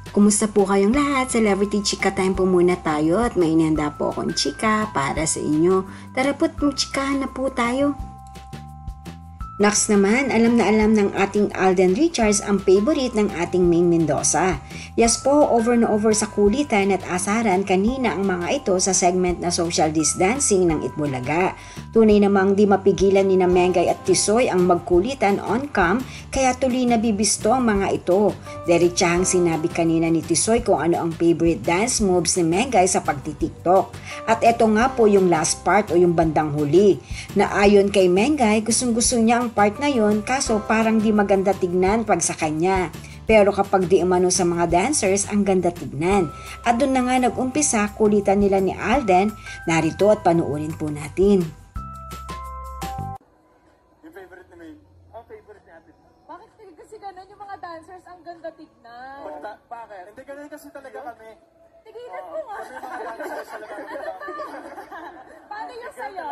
Kumusta po kayong lahat? Celebrity Chika time po muna tayo at may inihanda po akong chika para sa inyo. Tara po't magchikahan na po tayo. Next naman, alam na alam ng ating Alden Richards ang favorite ng ating Maine Mendoza. Yes po, over na over sa kulitan at asaran kanina ang mga ito sa segment na social distancing ng Itbulaga. Tunay namang di mapigilan ni na Mengay at Tisoy ang magkulitan on cam kaya tuloy na bibisto ang mga ito. Diretsahang sinabi kanina ni Tisoy kung ano ang favorite dance moves ni Mengay sa pagtitiktok. At ito nga po yung last part o yung bandang huli na ayon kay Mengay gustong-gusto niya ang part na yon kaso parang di maganda tignan pag sa kanya. Pero kapag di umano sa mga dancers, ang ganda tignan. At doon na nga nag-umpisa kulitan nila ni Alden. Narito at panuurin po natin. Yung favorite ni May? Ang favorite ni Ate. Bakit kasi ganun yung mga dancers ang ganda tignan? Bakit? Hindi ganun kasi talaga kami. Tigilan mo nga. Kami mga dancers talaga. Paano yung sayo?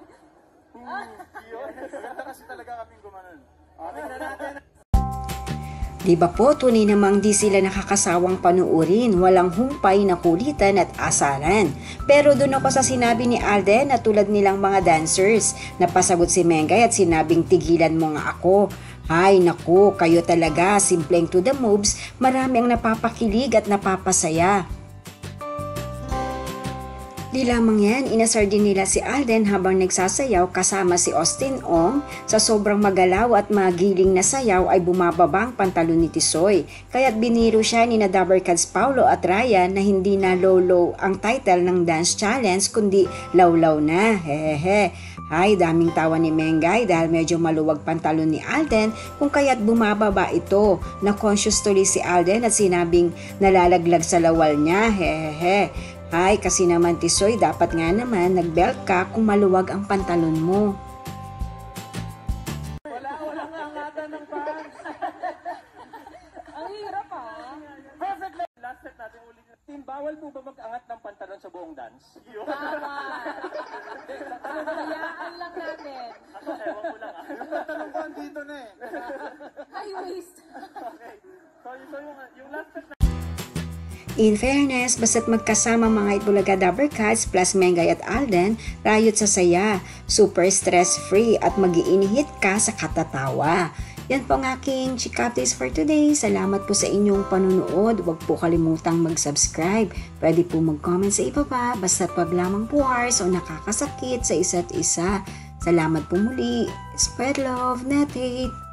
Yun. Maganda kasi talaga kaming gumanon. Tingnan natin. Di ba po, tunay namang di sila nakakasawang panuurin, walang humpay na kulitan at asaran. Pero doon ako sa sinabi ni Alden na tulad nilang mga dancers, napasagot si Mengay at sinabing tigilan mo nga ako. Ay naku, kayo talaga, simpleng to the moves, marami ang napapakilig at napapasaya. Di lamang yan, inasar din nila si Alden habang nagsasayaw kasama si Austin Ong. Sa sobrang magalaw at magiling na sayaw ay bumababa ang pantalon ni Tisoy. Kaya't biniro siya ni na Dabbercats Paulo at Ryan na hindi na low-low ang title ng dance challenge kundi law-law na. Hehehe. Ay, daming tawa ni Mengay dahil medyo maluwag pantalon ni Alden kung kaya't bumababa ito. Na-conscious tuloy si Alden at sinabing nalalaglag sa lawal niya. Hehehe. Ay, kasi naman Tisoy, dapat nga naman nagbelt ka kung maluwag ang pantalon mo. Walang angatan ng pants. Ang hirap ah. Perfect lang. Last set natin ulit. Team, bawal po ba mag-angat ng pantalon sa buong dance? Tama. Hayaan lang natin. Ewan ko lang ah. Yung pantalon ko andito na eh. High waist. Okay. So yung last set In fairness, basta't magkasama mga Itbulaga Dabbercats plus Mengay at Alden, rayot sa saya, super stress-free at mag-iinihit ka sa katatawa. Yan po ang aking chika updates for today. Salamat po sa inyong panunood. Huwag po kalimutang mag-subscribe. Pwede po mag-comment sa ibaba, basta't pag lamang puwars o nakakasakit sa isa't isa. Salamat po muli. Spread love, Natate!